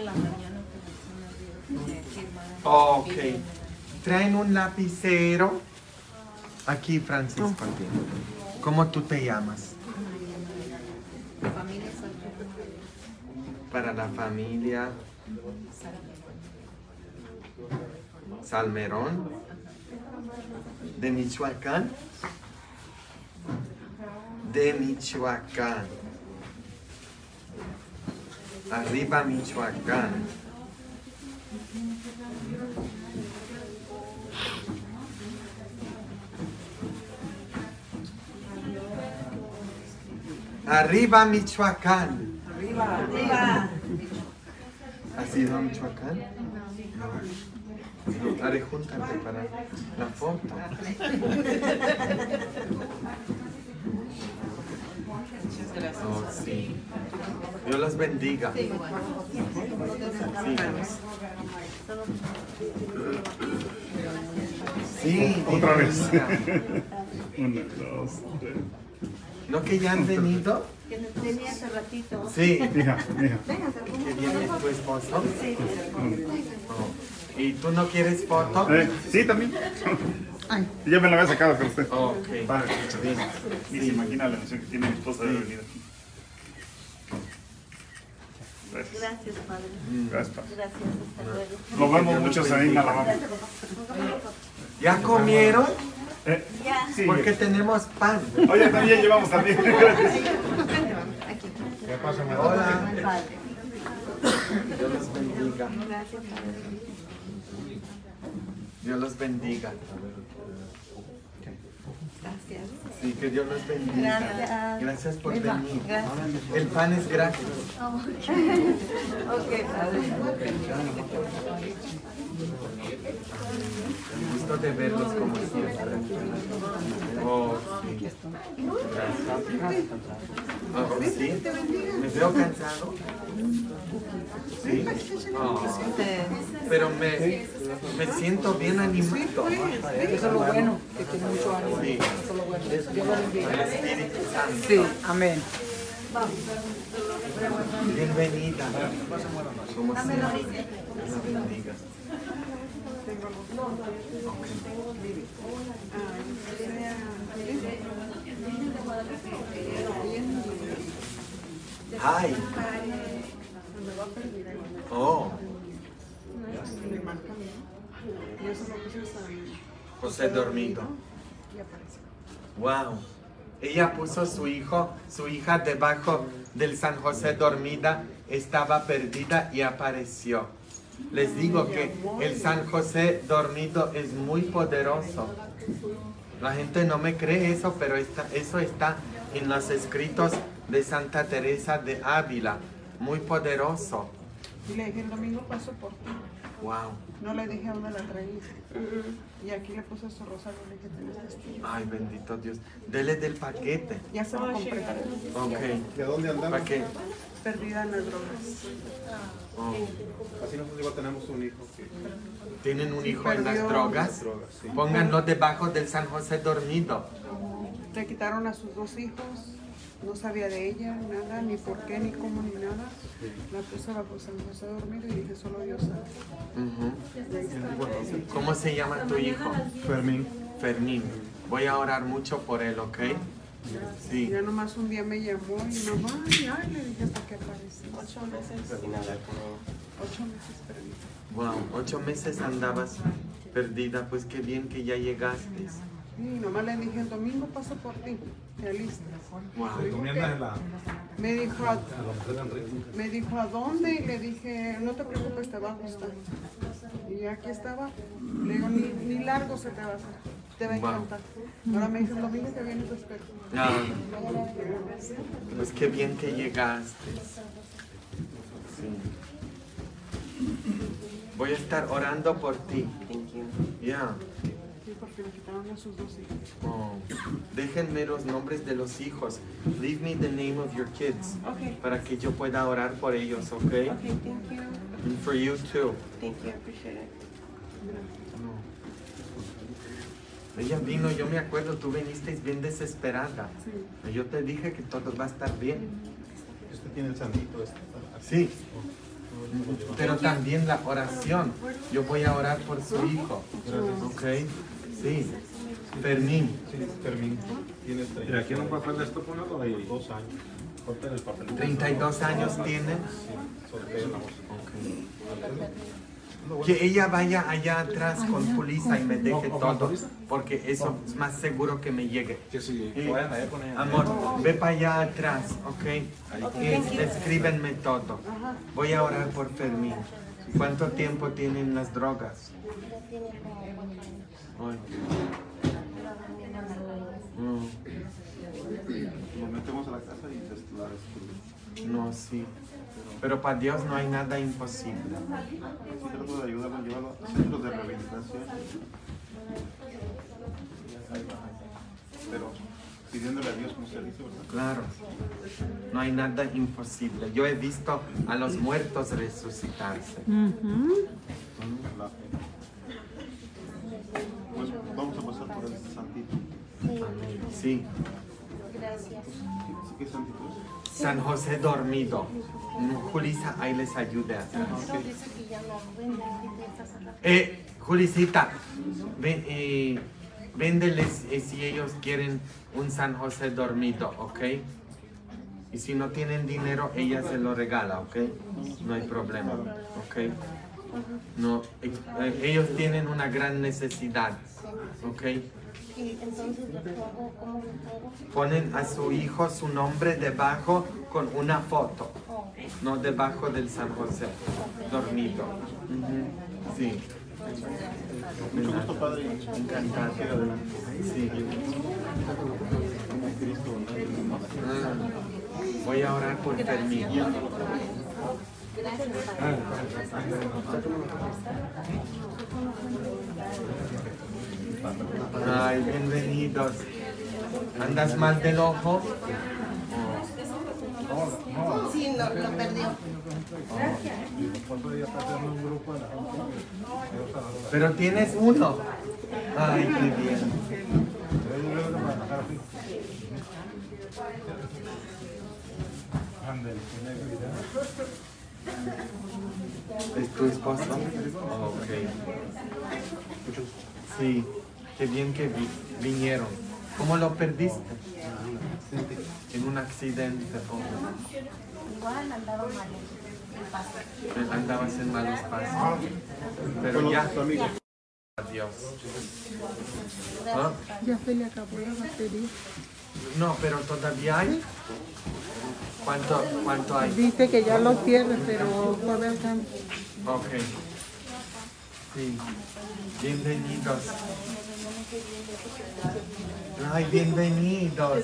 Ok. Traen un lapicero. Aquí, Francisco. ¿Cómo tú te llamas? Para la familia Salmerón de Michoacán. De Michoacán. Arriba Michoacán. Arriba Michoacán. Arriba, arriba. ¿Has ido a Michoacán? No. Haré júntate para la foto. Oh, sí. Dios los bendiga. Sí. Sí, Otra vez. bendiga. Una, dos, tres. ¿No que ya han venido? Que tenía hace ratito. Sí. Hija, hija. ¿Que viene tu esposo? Oh. ¿Y tú no quieres foto? Eh, sí, también. Ya me la había sacado con usted. Ok. Vale, bien. Ni se imagina la emoción que tiene mi esposa de haber venido aquí. Gracias. Gracias, padre. Gracias, padre. Gracias, hasta luego. Nos vemos muchos ahí en Alabama. ¿Ya comieron? Eh, Ya. sí. Porque tenemos pan. Oye, también llevamos también. Gracias. ¿Qué pasa, mi Hola. Padre. Dios los bendiga. Gracias, padre. Dios los bendiga. Gracias. Sí, que Dios los bendiga. Gracias. Gracias por Eva, venir. gracias. El pan es gratis. Ok, padre. El gusto de verlos como siempre. Oh, sí. Gracias. Oh, ¿sí? ¿Me veo cansado? Sí. Oh, pero me, me siento bien animado. Eso es lo bueno, que tiene mucho ánimo. Sí. Eso es lo bueno. Dios lo bendiga. El Espíritu Santo. Sí, amén. Bienvenida. Como siempre. Dios la bendiga. Hi. Oh. José dormido. Wow. Ella puso su hijo, su hija debajo del San José dormida, estaba perdida y apareció. Les digo que el San José dormido es muy poderoso. La gente no me cree eso, pero está, eso está en los escritos de Santa Teresa de Ávila. Muy poderoso. Y le dije, el domingo paso por ti. Wow. No le dije a dónde la traíste. Y aquí le puse su rosario y le dije, tenés testigo. Ay, bendito Dios. Dele del paquete. Ya se lo compré. Ok. ¿De dónde andamos? ¿Para qué? Perdida en las drogas. Oh. Así nosotros igual tenemos un hijo que... ¿Tienen un hijo en las Perdió- drogas? drogas, sí. Pónganlo debajo del San José dormido. Le quitaron a sus dos hijos no sabía de ella, nada, ni por qué, ni cómo, ni nada. La puse bajo San José a dormir y dije, solo Dios sabe. Ujú. Y ahí está. ¿Cómo se llama tu hijo? Fermín. Fermín. Voy a orar mucho por él, ¿ok? Sí. Ya nomás un día me llamó y mamá, ay, ay, le dije hasta que apareció. Ocho meses sin hablar con ella. Ocho meses perdida. Wow, ocho meses andabas perdida, pues qué bien que ya llegaste. Y nomás le dije, el domingo paso por ti, te alistas. Wow. ¿Recomiendas la, Me dijo, ¿a, la mujer de Enrique? me dijo, ¿a dónde? Y le dije, no te preocupes, te va a gustar. Y aquí estaba, le digo, ni, ni largo se te va a hacer, te va a Wow. encantar. Ahora me dice, el domingo que viene te espero. Ah, pues qué bien que llegaste. Sí. Voy a estar orando por ti. Ya. Sí, porque me quitaron a sus dos hijos. Oh. Déjenme los nombres de los hijos. Leave me the name of your kids. Okay. Para que yo pueda orar por ellos, ¿ok? Okay, thank you. And for you too. Thank you, I appreciate it. No. Ella vino, yo me acuerdo, tú viniste bien desesperada. Sí. Yo te dije que todo va a estar bien. Este tiene el sandito. Este. Sí. Pero también la oración. Yo voy a orar por su hijo. ¿Ok? Sí. Fermín. Sí, Fermín. Tiene treinta. Mira, aquí en un papel de esto ponelo de dos años. Corta en el papel. treinta y dos años tiene. Sí, soltero. Que ella vaya allá atrás con Julissa y me deje todo, porque eso es más seguro que me llegue. Sí, Y, amor, ve para allá atrás, ¿ok? Y escríbenme todo. Voy a orar por Fermín. ¿Cuánto tiempo tienen las drogas? Ay. Mm. Lo metemos a la casa y te la descubrimos. No, sí. Pero para Dios no hay nada imposible. Sí, trato de ayudarlo a llevarlo a centros de rehabilitación. Pero pidiéndole a Dios como se dice, ¿verdad? Claro. No hay nada imposible. Yo he visto a los muertos resucitarse. La fe. Pues vamos a pasar por el santito. Amén. Sí. Gracias. ¿Qué santito es? San José dormido. Julissa, ahí les ayude atrás. No, dice que ya no vende, ahorita está sacando. Eh, Julisita, ven, eh, véndeles eh, si ellos quieren un San José dormido, ¿ok? Y si no tienen dinero, ella se lo regala, ¿ok? No hay problema, ¿ok? No, eh, eh, ellos tienen una gran necesidad, ¿ok? Y entonces, ¿cómo, cómo lo hago? Ponen a su hijo su nombre debajo con una foto, no debajo del San José, dormido. Ujú. Sí. Mucho gusto, padre. Encantado. Sí. Ah, voy a orar por Fermín. Ay, bienvenidos. ¿Andas mal del ojo? Sí, no, lo perdió. Pero tienes uno. Ay, qué bien. ¿Es tu esposo? Oh, ok. Sí, qué bien que vi- vinieron. ¿Cómo lo perdiste? En un accidente. Oh. Igual andaba mal el paso. Andabas en malos pasos. Pero ya. Adiós. ¿Ah? Ya se le acabó la batería. No, pero todavía hay. ¿Cuánto, cuánto hay? Dice que ya lo pierde, pero todavía alcanza. Ok. Sí. Bienvenidos. Ay, bienvenidos.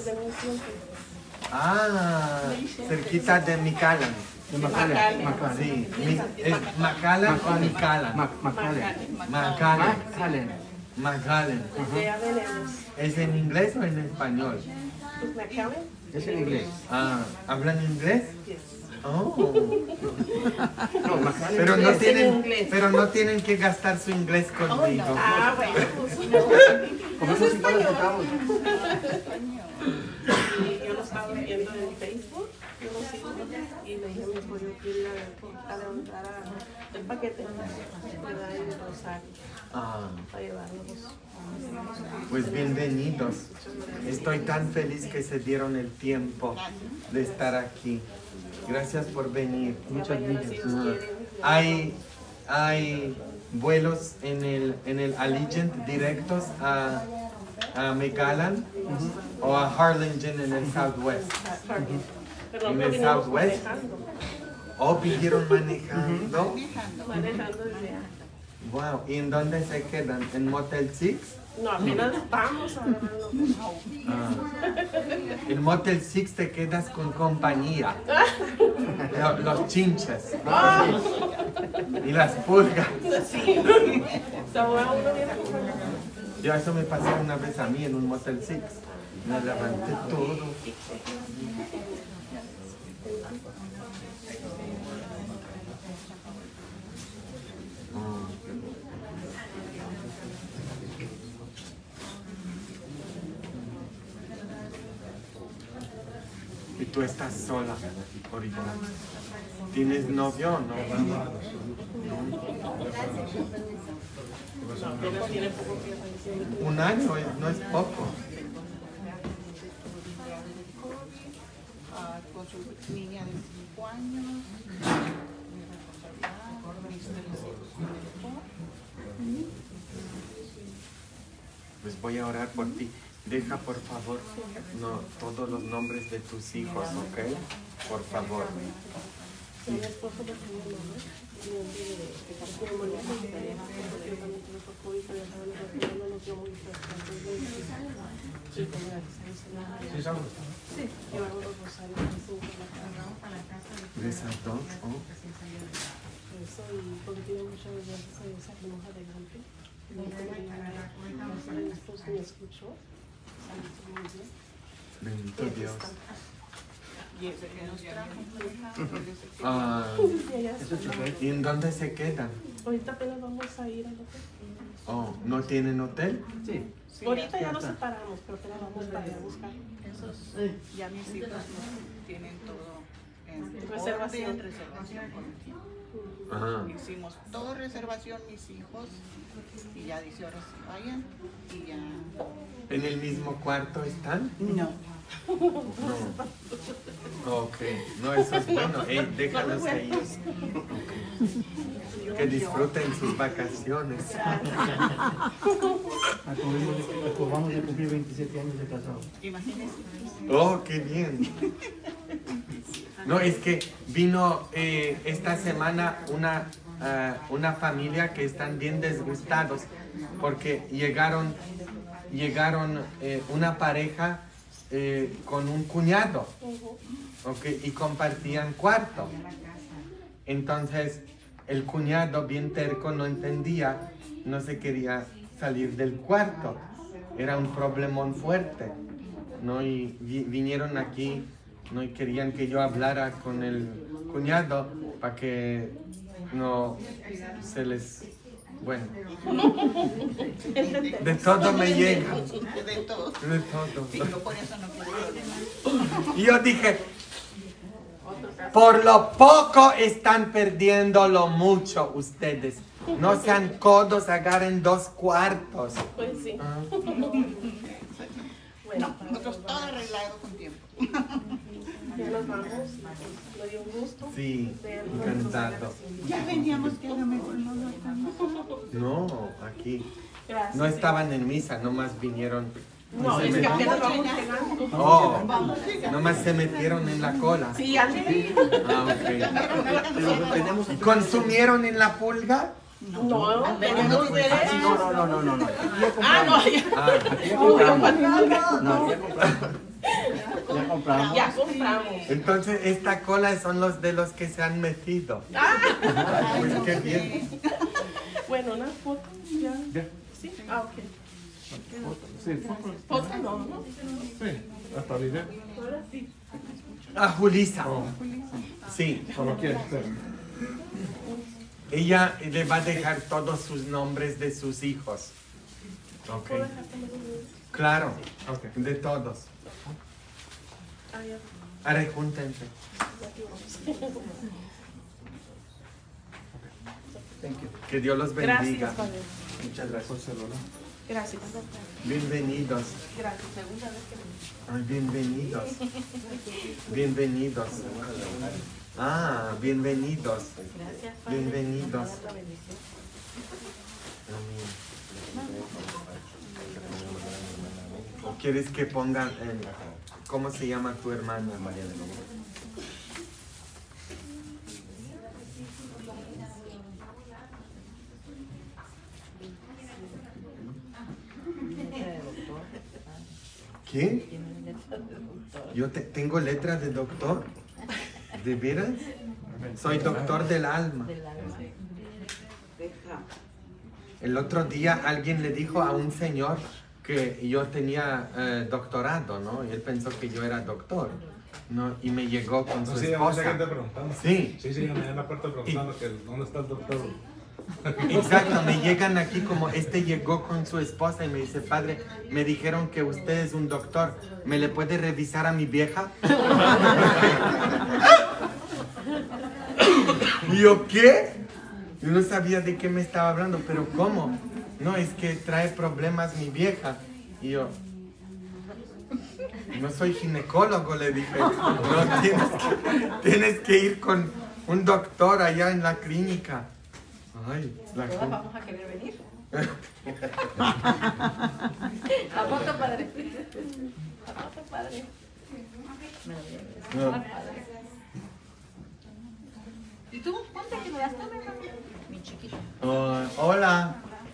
Ah, cerquita de Micalan. De Macallan. Macallan. Sí. Mi- ¿Es Macallan o Micalan? Mac- Macallan. Macallan. Macallan. Macallan. Ya venimos. ¿Es en inglés o en español? Pues McAllen. Es en inglés. Ah, ¿hablan inglés? Yes. Oh. Pero no tienen, pero no tienen que gastar su inglés conmigo. Ah, bueno, pues Como esos cincuenta centavos. yo lo estaba viendo en Facebook, yo lo sigo, y le dije a mi hijo, yo quiero ir a, a levantar a- el paquete de dar el rosario Ah, para llevarlos. pues bienvenidos. Estoy tan feliz que se dieron el tiempo de estar aquí. Gracias por venir. Muchas gracias. Hay, hay vuelos en el, en el Allegiant directos a, a McAllen o a Harlingen en el Southwest. Pero En no el vinimos Southwest. manejando, ¿O vinieron manejando? manejando desde antes. Wow. ¿Y en dónde se quedan? ¿En Motel Six? No, apenas vamos a agarrarlo. Ah. En Motel Six te quedas con compañía. Lo- Los chinches. Y las pulgas. Sí. Se ahora uno viene acompañado. Yo eso me pasó una vez a mí en un Motel Six. Me levanté todo. Mm. Y tú estás sola ahorita. ¿Tienes novio o no? Un año es- no es poco. Ah, con su niña de cinco años. Pues voy a orar por ti. Deja por favor no, todos los nombres de tus hijos, ¿ok? Por favor. Mi esposo me tenía el nombre, y me olvidé de que parece que me olvidé de que yo también tuve por COVID, pero ya saben que no nos dio muy fuerte. Sí, como la Sí, sabes. Sí, llevamos los rosarios a cinco a la casa. ¿De esas dos? Oh. Eso, y porque tiene muchas veces esa monja adelante. Mi esposo me escuchó. Muy bien. Bendito Dios. Y ese que nos trajo. Ah, Y allá está. ¿y en dónde se quedan? Ahorita apenas vamos a ir al hotel. Oh, ¿no tienen hotel? Sí. Sí, Ahorita ya nos separamos, pero apenas vamos para ir a buscar. esos, ya mis hijos tienen todo en Reservación. orden, reservación con el tiempo. Ajá. Hicimos todo reservación mis hijos y ya dice ahora sí vayan y ya. ¿En el mismo cuarto están? No. No. Ok, no, eso es bueno. Ey, déjalos a ellos. Ok. Que disfruten sus vacaciones. Acabamos de cumplir veintisiete años de casado. Imagínense. Oh, qué bien. No, es que vino eh, esta semana una, ah, una familia que están bien disgustados porque llegaron, llegaron eh, una pareja eh, con un cuñado, okay, y compartían cuarto. Entonces el cuñado, bien terco, no entendía, no se quería salir del cuarto. Era un problemón fuerte, ¿no? Y vi- vinieron aquí, ¿no? Y querían que yo hablara con el cuñado para que no se les... Bueno, de todo me llega. De todo. De todo. Sí, yo por eso no quiero problemas. Y yo dije, por lo poco están perdiendo lo mucho ustedes. No sean codos, agarren dos cuartos. Pues sí. Ah. Bueno, No, nosotros todo arreglado con tiempo. ya nos vamos. Me dio un gusto. Sí, encantado. Ya veníamos que a lo mejor no lo estamos. No, aquí. Gracias. No estaban en misa, nomás vinieron. No, se es que met- apenas vamos llegando. Oh, nomás se metieron en la cola. Sí, Andy. Ah, ok. ¿Y consumieron en la pulga? No, tenemos derecho. No, no, no, no, no, no. Ah, no, ya. Ah, Ya Uy, compramos. No, ya compramos. Ya compramos. Ya compramos. entonces esta cola son los de los que se han metido. Ah, Pues qué bien. bueno, una foto. Ya. Ya. Sí, ah, ok. Sí, fotos. Foto no, ¿no? Sí, hasta video. Ahora sí. A Julissa. Sí. Ella le va a dejar todos sus nombres de sus hijos. Ok. Claro. De todos. Ahora júntense. Que Dios los bendiga. Gracias, Padre. Muchas gracias. Gracias. Bienvenidos. Gracias. Segunda vez que Ay, bienvenidos. Bienvenidos. Ah, bienvenidos. Bienvenidos. Amén. ¿O quieres que pongan en, cómo se llama tu hermana? María de Lobo. ¿Qué? Yo te, tengo letra de doctor. ¿De veras? Soy doctor del alma. El otro día alguien le dijo a un señor que yo tenía eh, doctorado, ¿no? Y él pensó que yo era doctor, ¿no? Y me llegó con su No, sí, esposa. mucha gente preguntando. Sí. Sí, sí, me dan la puerta preguntando que dónde está el doctor. Exacto, me llegan aquí como este llegó con su esposa y me dice, padre, me dijeron que usted es un doctor, ¿me le puede revisar a mi vieja? ¿Y yo qué? Yo no sabía de qué me estaba hablando, pero ¿cómo? No, es que trae problemas mi vieja. Y yo, no soy ginecólogo, le dije. No, tienes que, tienes que ir con un doctor allá en la clínica. Ay, la todas vamos a querer venir. ¿A poco, padre? ¿A poco, padre? No. ¿Y tú? Ponte que me das también, mi chiquita. Oh, hola.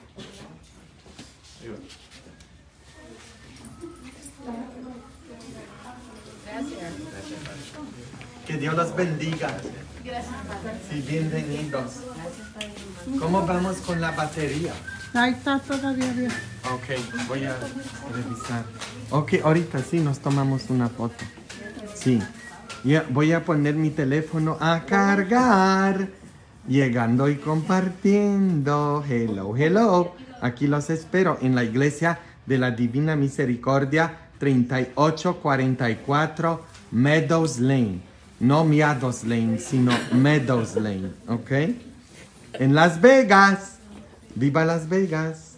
Gracias. Que Dios los bendiga. Gracias, padre. Sí, bienvenidos. ¿Cómo vamos con la batería? Ahí está todavía bien. Ok, voy a revisar. Ok, ahorita sí nos tomamos una foto. Sí. Ya, voy a poner mi teléfono a cargar. Llegando y compartiendo. Hello, hello. Aquí los espero en la iglesia de la Divina Misericordia, treinta y ocho cuarenta y cuatro Meadows Lane. No Meadows Lane, sino Meadows Lane. ¿Ok? En Las Vegas. ¡Viva Las Vegas!